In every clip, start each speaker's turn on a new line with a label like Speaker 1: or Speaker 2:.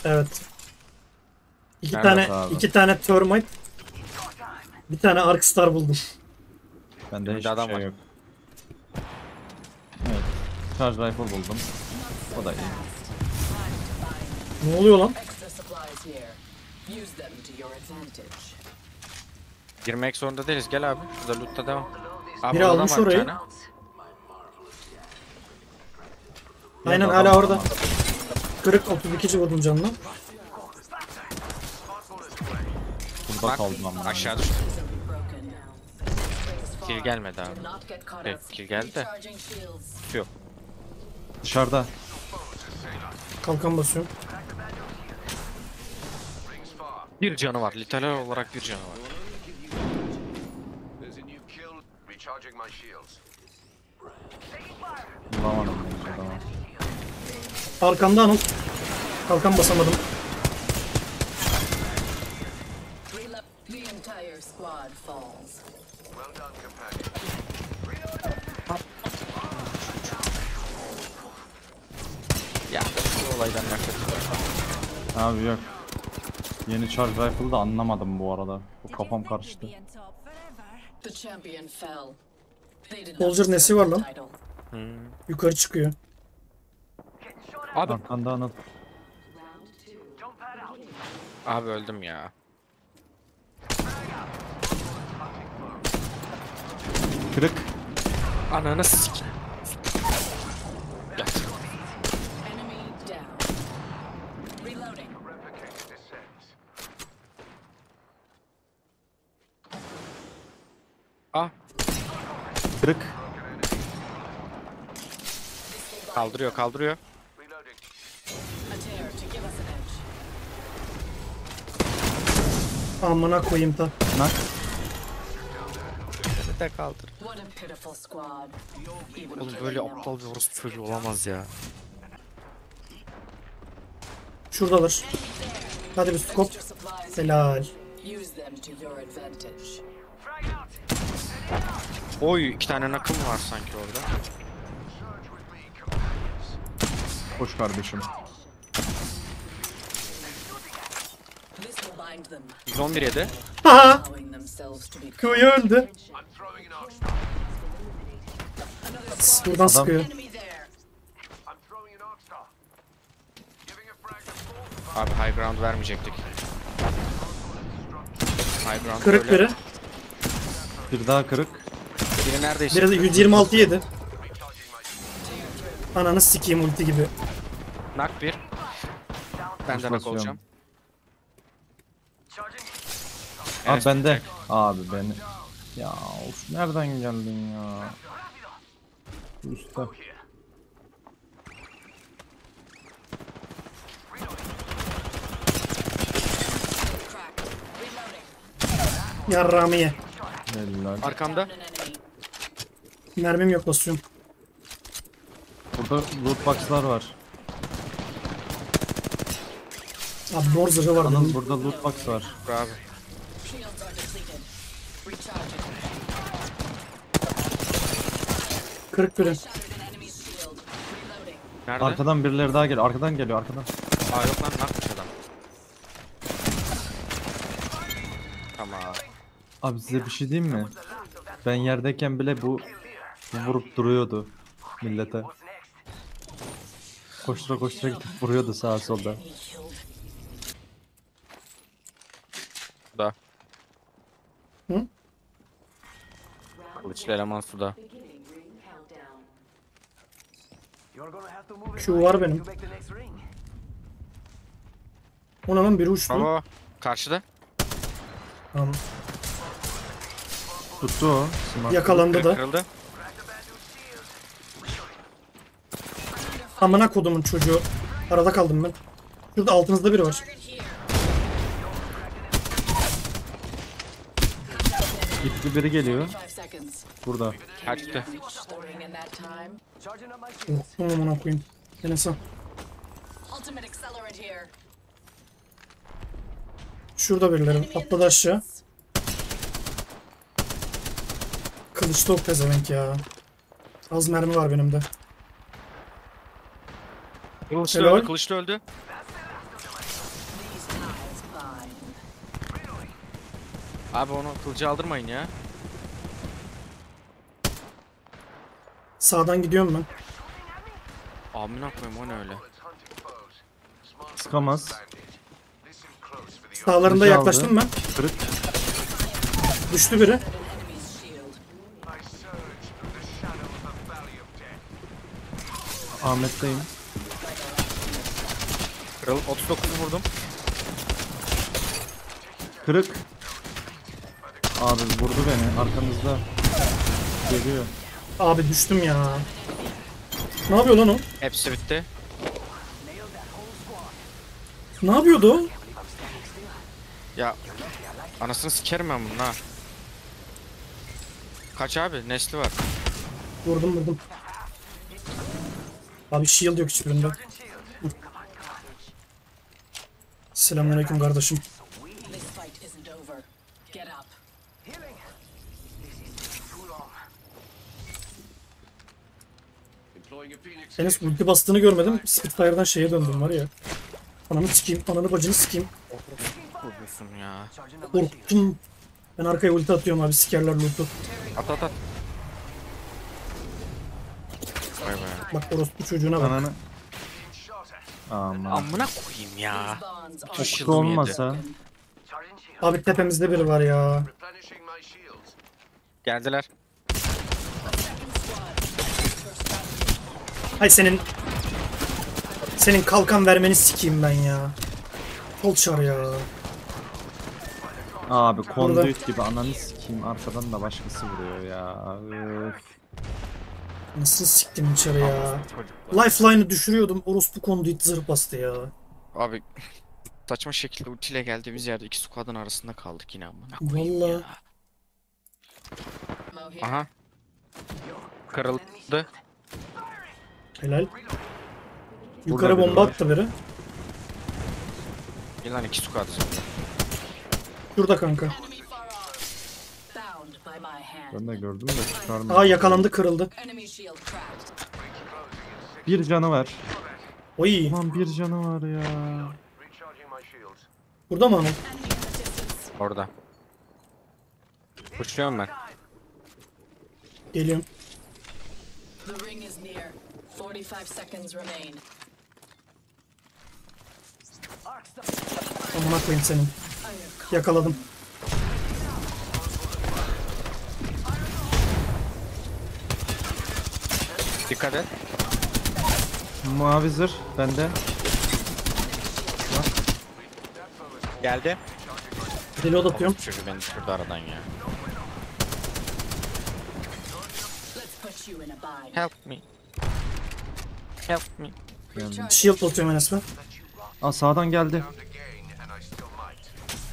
Speaker 1: Evet. İki
Speaker 2: Nerede
Speaker 1: tane
Speaker 2: abi?
Speaker 1: iki tane termite, bir tane arkstar buldum.
Speaker 2: Bende
Speaker 3: Bir de
Speaker 2: hiçbir
Speaker 3: adam
Speaker 2: şey
Speaker 3: var.
Speaker 2: yok. Evet. Charge rifle buldum. O da iyi.
Speaker 1: Ne oluyor lan?
Speaker 4: Extra supplies here. Use them to your advantage.
Speaker 3: Girmek zorunda değiliz. Gel abi. Şurada loot'ta devam. Abi
Speaker 1: Biri
Speaker 3: orada
Speaker 1: almış
Speaker 3: var bir
Speaker 1: orayı.
Speaker 3: tane.
Speaker 1: Aynen
Speaker 2: Adam
Speaker 1: hala
Speaker 2: var
Speaker 1: orada.
Speaker 2: ama.
Speaker 1: Kırık 32'ci vurdum canına.
Speaker 2: Burada
Speaker 3: Bak
Speaker 2: kaldım ama.
Speaker 3: aşağı düştü.
Speaker 4: Broken now.
Speaker 3: Kill gelmedi abi.
Speaker 4: Do not get caught
Speaker 3: Evet,
Speaker 4: up.
Speaker 3: kill geldi de.
Speaker 4: Recharging shields.
Speaker 3: Yok.
Speaker 2: Dışarıda.
Speaker 1: Kalkan basıyorum.
Speaker 3: Bir canı var. Literal olarak bir canı var.
Speaker 5: There's a new kill. Recharging my shields.
Speaker 2: Bulamadım ben adamı.
Speaker 1: Arkamda Anıl. Kalkan basamadım.
Speaker 4: The entire squad falls.
Speaker 5: Well done, companion.
Speaker 3: Ya şu olaydan nefret ediyorum.
Speaker 2: Abi yok. Yeni charge rifle'ı da anlamadım bu arada. Bu kafam karıştı.
Speaker 4: The champion fell. They did not
Speaker 1: Soldier nesi
Speaker 4: deserve
Speaker 1: var
Speaker 4: the
Speaker 1: lan?
Speaker 4: title.
Speaker 1: Yukarı çıkıyor.
Speaker 3: Abi.
Speaker 2: Arkanda Anıl.
Speaker 3: Abi öldüm ya.
Speaker 2: Kırık.
Speaker 3: Ananı sik. Yat.
Speaker 4: Enemy down. Reloading.
Speaker 5: Replicator descends.
Speaker 3: Ah.
Speaker 2: Kırık.
Speaker 3: Kaldırıyor kaldırıyor.
Speaker 5: Reloading.
Speaker 4: A tear to give us an edge.
Speaker 1: Amına koyayım da.
Speaker 2: Nak.
Speaker 3: Bir de kaldır.
Speaker 4: What a pitiful squad. Even
Speaker 3: Oğlum
Speaker 4: killing
Speaker 3: böyle
Speaker 4: them.
Speaker 3: aptal bir orospu çocuğu olamaz ya.
Speaker 1: Şuradalar. Hadi bir skop.
Speaker 4: Extra supplies.
Speaker 1: Helal.
Speaker 4: Use them to your advantage.
Speaker 3: Oy 2 tane nakım var sanki orada.
Speaker 5: Surge with me, companions.
Speaker 2: Hoş kardeşim.
Speaker 4: This will bind them,
Speaker 3: 111 yedi.
Speaker 1: Ha!
Speaker 4: allowing themselves to be
Speaker 1: Köyü öldü.
Speaker 5: I'm throwing an arc star.
Speaker 1: Buradan sıkıyor.
Speaker 4: enemy there.
Speaker 5: I'm throwing an arc star. Giving a frag to full.
Speaker 3: Abi high ground vermeyecektik. High ground
Speaker 1: Kırık
Speaker 3: böyle.
Speaker 1: biri.
Speaker 2: Bir daha kırık.
Speaker 3: Biri neredeyse.
Speaker 1: Biri de 126 yedi. Ananı sikeyim ulti gibi.
Speaker 3: Nak bir. Ben de nak
Speaker 2: basıyorum.
Speaker 3: olacağım.
Speaker 2: Abi
Speaker 3: Evet,
Speaker 2: bende.
Speaker 3: tek.
Speaker 2: Abi beni. Ya of nereden geldin ya? Üstte.
Speaker 4: Cracked. Reloading.
Speaker 1: Yarrağımı ye.
Speaker 2: Helal.
Speaker 3: Arkamda.
Speaker 4: An enemy.
Speaker 1: Mermim yok basıyorum.
Speaker 2: Burada loot box'lar var.
Speaker 1: Abi mor zırhı var
Speaker 2: Anıl
Speaker 1: benim.
Speaker 2: burada loot box var.
Speaker 3: Abi.
Speaker 4: Shields are depleted. Recharging.
Speaker 1: Kırık biri.
Speaker 4: Shattered an enemy's shield. Reloading.
Speaker 3: Nerede?
Speaker 2: Arkadan birileri daha geliyor. Arkadan geliyor arkadan.
Speaker 3: Aa yok lan nakmış adam. Tamam.
Speaker 2: Abi size bir şey diyeyim mi? Ben yerdeyken bile bu vurup duruyordu millete. Koştura koştura gidip vuruyordu sağa solda.
Speaker 4: Enemy killed.
Speaker 3: Suda.
Speaker 1: Hı?
Speaker 3: Kılıçlı eleman suda.
Speaker 1: Q var benim. O ne lan biri uçtu.
Speaker 3: Bravo. Karşıda.
Speaker 1: Tamam.
Speaker 2: Tuttu o. Smart.
Speaker 1: Yakalandı da.
Speaker 3: Kırıldı.
Speaker 1: Amına kodumun çocuğu. Arada kaldım ben. Şurada altınızda biri var.
Speaker 4: Target here.
Speaker 2: Gitti biri geliyor.
Speaker 4: 5 seconds.
Speaker 2: Burada.
Speaker 3: Kaçtı.
Speaker 4: Reached the ring in that time.
Speaker 1: Korktum amına koyayım. Enes'e.
Speaker 4: Ultimate accelerant here.
Speaker 1: Şurada birileri. Atladı aşağı. Kılıçlı ok pezevenk ya. Az mermi var benim de.
Speaker 3: Kılıçlı
Speaker 1: Helal.
Speaker 3: öldü. Kılıçlı öldü. Abi onu kılıcı aldırmayın ya.
Speaker 1: Sağdan gidiyorum ben.
Speaker 3: Amına koyayım o ne öyle.
Speaker 5: Bullets hunting foes. Smart
Speaker 2: Sıkamaz.
Speaker 5: bandit. Listen close for the
Speaker 1: Sağlarında
Speaker 2: Kılıcı
Speaker 1: yaklaştım ben.
Speaker 2: Kırık.
Speaker 1: Düştü biri.
Speaker 4: Enemy's shield.
Speaker 5: I surge through the shadow of the valley of death.
Speaker 2: Ahmet'teyim.
Speaker 3: Kırıl 39 vurdum.
Speaker 2: Kırık. Abi vurdu beni. Arkamızda. Geliyor.
Speaker 1: Abi düştüm ya. Ne yapıyor lan o?
Speaker 3: Hepsi bitti.
Speaker 1: Ne yapıyordu o?
Speaker 3: Ya anasını sikerim ben bunun ha. Kaç abi? Nesli var.
Speaker 1: Vurdum. Abi shield yok hiçbirinde. Hı. Selamünaleyküm kardeşim.
Speaker 4: This fight isn't over. Get up.
Speaker 5: Employing a phoenix.
Speaker 1: Enes ulti bastığını görmedim. Spitfire'dan şeye döndüm var ya. Ananı sikeyim, ananı bacını sikeyim.
Speaker 3: Vurursun ya.
Speaker 1: Korktum. Ben arkaya ulti atıyorum abi, sikerler loot'u.
Speaker 3: At at at. Vay be.
Speaker 1: Bak orospu çocuğuna bak.
Speaker 2: Ananı.
Speaker 5: Shot at.
Speaker 2: Aman.
Speaker 3: Amına koyayım ya.
Speaker 4: These bonds are
Speaker 3: Tuş
Speaker 2: Kutu
Speaker 3: yıldım yedi.
Speaker 2: olmasa.
Speaker 1: Abi tepemizde biri var ya.
Speaker 5: Replenishing my shields.
Speaker 3: Geldiler.
Speaker 1: Hay senin kalkan vermeni sikeyim ben ya. Kolçar ya.
Speaker 2: Abi conduit gibi ananı sikeyim. Arkadan da başkası vuruyor ya. Öf.
Speaker 1: Nasıl siktim içeri ya.
Speaker 3: Çocuklar.
Speaker 1: Lifeline'ı düşürüyordum. Orospu conduit zırh bastı ya.
Speaker 3: Abi saçma şekilde ultiyle geldiğimiz yerde iki squad'ın arasında kaldık yine amına koyayım
Speaker 1: Vallahi.
Speaker 3: ya.
Speaker 4: Mo here.
Speaker 3: Aha. Kırıldı.
Speaker 1: Helal. Yukarı
Speaker 2: biri
Speaker 1: bomba
Speaker 2: var.
Speaker 1: attı biri.
Speaker 3: Yılan iki squad zaten.
Speaker 1: Şurada kanka.
Speaker 4: Enemy far off. Bound by my hand.
Speaker 2: Ben de gördüm de çıkarmadım.
Speaker 1: Aa yakalandı, kırıldı.
Speaker 4: Enemy shield cracked.
Speaker 2: Bir canı var.
Speaker 1: Oy.
Speaker 2: Ulan bir canı var ya.
Speaker 5: Recharging my shields.
Speaker 1: Burada mı ama?
Speaker 4: Enemy in the distance.
Speaker 3: Orada. Uçuyorum ben.
Speaker 1: Geliyorum.
Speaker 4: The ring is near. 45 seconds remain.
Speaker 1: Amına koyayım senin.
Speaker 4: Iron
Speaker 1: Yakaladım.
Speaker 3: Dikkat et.
Speaker 2: Mavi zırh bende.
Speaker 3: Geldi.
Speaker 1: Reload atıyorum.
Speaker 3: Çünkü beni düşürdü aradan ya.
Speaker 4: Let's put you in a bind.
Speaker 3: Help me. Help me.
Speaker 4: Recharge.
Speaker 1: Shield atıyorum Enes ben.
Speaker 2: Aa sağdan geldi.
Speaker 5: Found again, and I still might.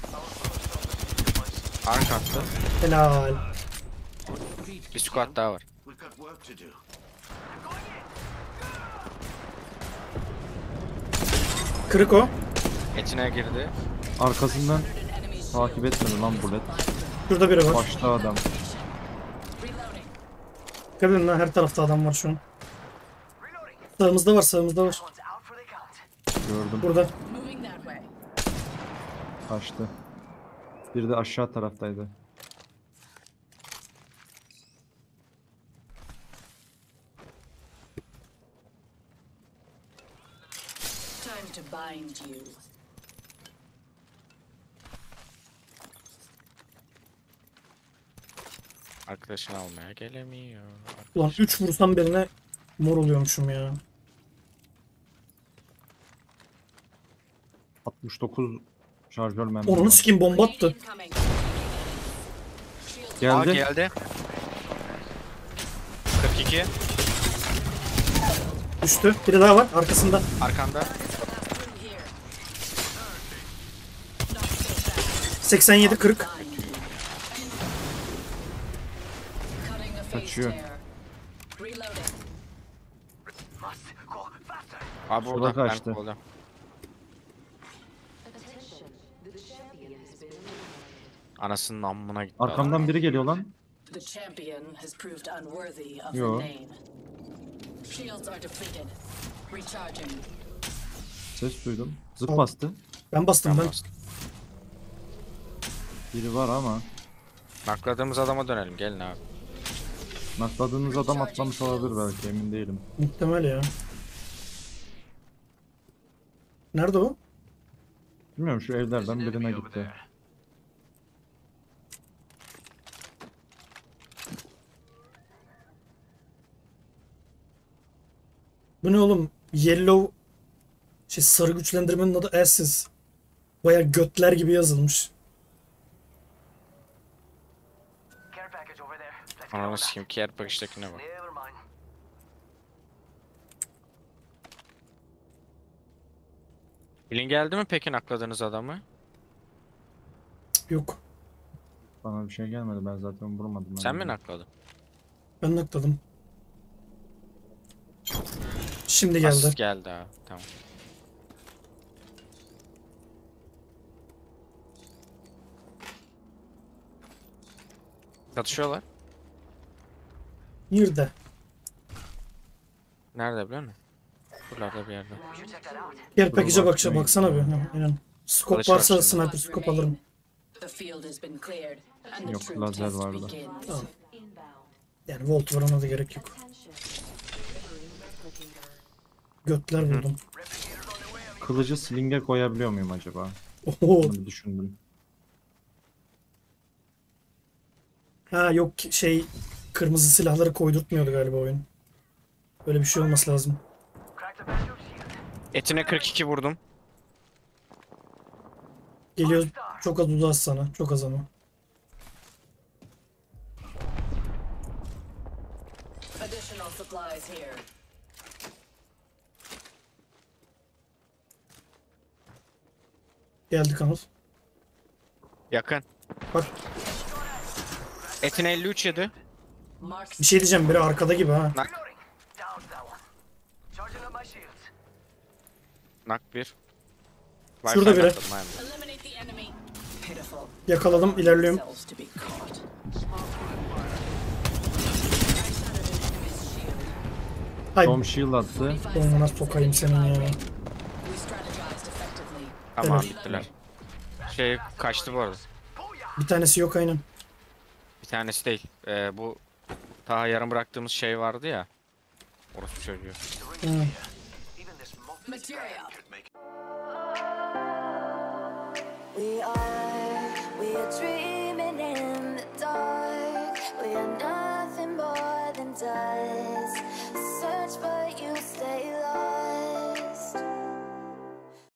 Speaker 3: Ark attı.
Speaker 1: Helal.
Speaker 3: Bir squad daha var.
Speaker 5: We've got work to do.
Speaker 1: Kırık o.
Speaker 3: Etine girdi.
Speaker 2: Arkasından
Speaker 4: Enemy shield.
Speaker 2: takip etmedi lan bullet.
Speaker 1: Şurada biri var.
Speaker 2: Başta adam.
Speaker 4: Reloading.
Speaker 1: Dikkat edin lan, her tarafta adam var şu an. Sağımızda var.
Speaker 2: Gördüm.
Speaker 1: Burada.
Speaker 4: Moving that way.
Speaker 2: Kaçtı. Bir de aşağı taraftaydı.
Speaker 4: Time to bind you.
Speaker 3: Arkadaşını almaya gelemiyor.
Speaker 1: Ulan 3 vursam birine mor oluyormuşum ya.
Speaker 2: 69 şarjör mermi
Speaker 1: Onu
Speaker 2: var.
Speaker 1: sikeyim, bomba attı.
Speaker 4: Incoming. Shield
Speaker 3: Aa
Speaker 2: Geldi.
Speaker 3: geldi. 42.
Speaker 1: Düştü. Biri daha var arkasında.
Speaker 3: Arkanda.
Speaker 4: through here.
Speaker 1: 87 40.
Speaker 4: Bind you. Cutting a phase
Speaker 2: Kaçıyor.
Speaker 4: tear. Reloading.
Speaker 3: Abi
Speaker 2: Sola
Speaker 3: burada. Ben
Speaker 2: kaçtı.
Speaker 3: kovalıyorum. Anasının amına gitti. adam.
Speaker 2: Arkamdan biri geliyor lan.
Speaker 4: The champion has proved unworthy of
Speaker 2: Yo.
Speaker 4: the name. Shields are depleted. Recharging.
Speaker 2: Ses duydum. Zıp
Speaker 1: Al.
Speaker 2: bastı.
Speaker 1: Ben bastım ben.
Speaker 3: Bastım.
Speaker 2: Biri var ama.
Speaker 3: Nakladığımız adama dönelim gelin abi.
Speaker 2: Nakladığınız adam atlamış olabilir belki, emin değilim.
Speaker 1: Muhtemel ya. Nerede o?
Speaker 2: Bilmiyorum, şu evlerden birine gitti.
Speaker 1: Bu ne oğlum? Yellow sarı güçlendirmenin adı S's. Baya götler gibi yazılmış.
Speaker 5: Care package over there. Let's get
Speaker 3: Ananı
Speaker 5: on that.
Speaker 3: sikeyim ki yer pakıştakine bak.
Speaker 5: Never mind.
Speaker 3: Bilin geldi mi peki nakladığınız adamı?
Speaker 1: Yok.
Speaker 2: Bana bir şey gelmedi, ben zaten vurmadım.
Speaker 3: Sen mi nakladın?
Speaker 1: Ben nakladım. Şimdi geldi.
Speaker 3: Asist geldi abi. Tamam. Çatışıyorlar.
Speaker 1: Yirde.
Speaker 3: Nerede biliyor musun? Buralarda bir yerde.
Speaker 5: We should check that out.
Speaker 1: Diğer package'e
Speaker 2: bakayım.
Speaker 1: baksana bir. Ha, aynen. Scope
Speaker 3: Kılıç var
Speaker 1: varsa
Speaker 3: şimdi.
Speaker 1: sniper scope alırım.
Speaker 4: The field has been cleared, and the
Speaker 2: Yok,
Speaker 4: true
Speaker 2: lazer
Speaker 4: test
Speaker 2: vardı.
Speaker 4: begins.
Speaker 1: Tamam. Yani volt var, ona da gerek yok. Götler buldum.
Speaker 2: Kılıcı sling'e koyabiliyor muyum acaba?
Speaker 1: Oho.
Speaker 2: Bunu bir düşündüm.
Speaker 1: Ha yok, kırmızı silahları koydurtmuyordu galiba oyun. Öyle bir şey olması lazım.
Speaker 5: Crack the bandage shield.
Speaker 3: Etine 42 vurdum.
Speaker 1: Geliyor, çok az uzağız sana. Çok az ama.
Speaker 4: Additional supplies here.
Speaker 1: Geldik Anıl.
Speaker 3: Yakın.
Speaker 1: Bak,
Speaker 3: Etine 53 yedi.
Speaker 4: Mark
Speaker 1: bir şey diyeceğim, biri arkada gibi ha.
Speaker 3: Nak.
Speaker 5: Reloading. Down that one. Charging up my shields.
Speaker 3: Nak 1.
Speaker 1: Şurada biri.
Speaker 4: eliminate the enemy. Pitiful.
Speaker 1: Yakaladım, ilerliyorum.
Speaker 4: Themselves to be caught. I shattered an enemy's shield.
Speaker 1: Hay
Speaker 2: Tom shield attı.
Speaker 4: 45
Speaker 1: Onuna
Speaker 4: seconds
Speaker 1: sokayım
Speaker 4: until
Speaker 1: senin ya.
Speaker 4: rally. We strategized effectively.
Speaker 3: Tamam
Speaker 1: Evet.
Speaker 3: bittiler. Kaçtı bu arada.
Speaker 1: bir tanesi yok aynen.
Speaker 3: Bir tanesi değil. Bu daha yarım bıraktığımız şey vardı ya. Orası çocuğu.
Speaker 1: Ha.
Speaker 5: Even this multi
Speaker 4: Material.
Speaker 6: We are dreaming in the dark. We are nothing more than dust.